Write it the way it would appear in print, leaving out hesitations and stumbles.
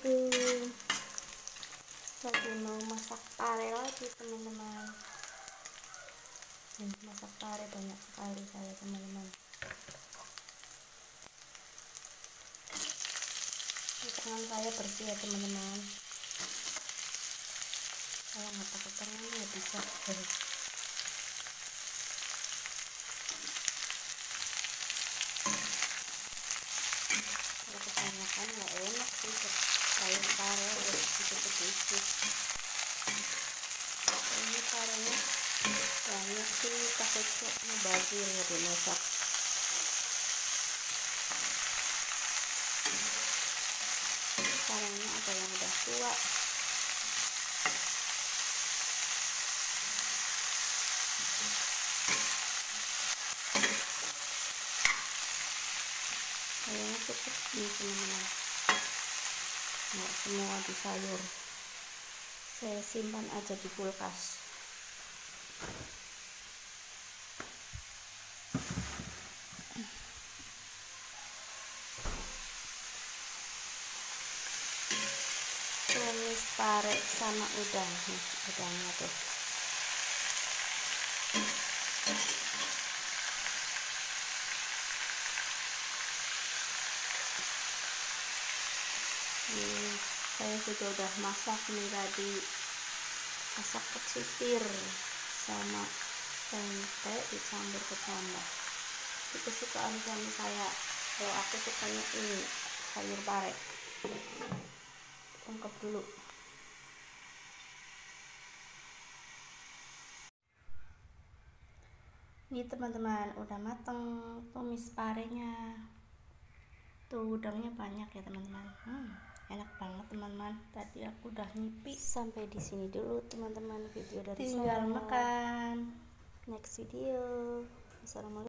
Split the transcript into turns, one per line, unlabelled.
Assalamualaikum. Lagi mau masak pare lagi teman-teman. Masak pare banyak sekali saya teman-teman. Tangan saya bersih ya teman-teman. Saya nggak pakai tangan ya bisa. Kalau kebanyakan nggak enak sih sayur pare sedikit-sedikit. Ini parenya banyak sih, takutnya mubazir ya dimasak. Parenya ada yang udah tua. Kayaknya cukup nih teman-teman, nggak semua di sayur, saya simpan aja di kulkas. Tumis pare sama udang nih, udangnya tuh. Saya juga udah masak nih tadi, masak kecipir sama tempe dicampur kecambah. Itu kesukaan suami saya. Kalau aku sukanya ini sayur pare. Ungkep dulu. Ini teman-teman udah mateng tumis parenya. Tuh udangnya banyak ya teman-teman. Enak banget teman-teman. Tadi aku udah nyipi. Sampai di sini dulu teman-teman video dari saya. Tinggal makan. Next video. Assalamualaikum.